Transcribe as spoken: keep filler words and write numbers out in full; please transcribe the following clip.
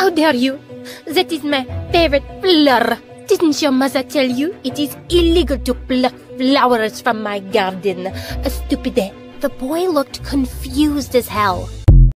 How dare you? That is my favorite flower. Didn't your mother tell you it is illegal to pluck flowers from my garden? A stupid. The boy looked confused as hell.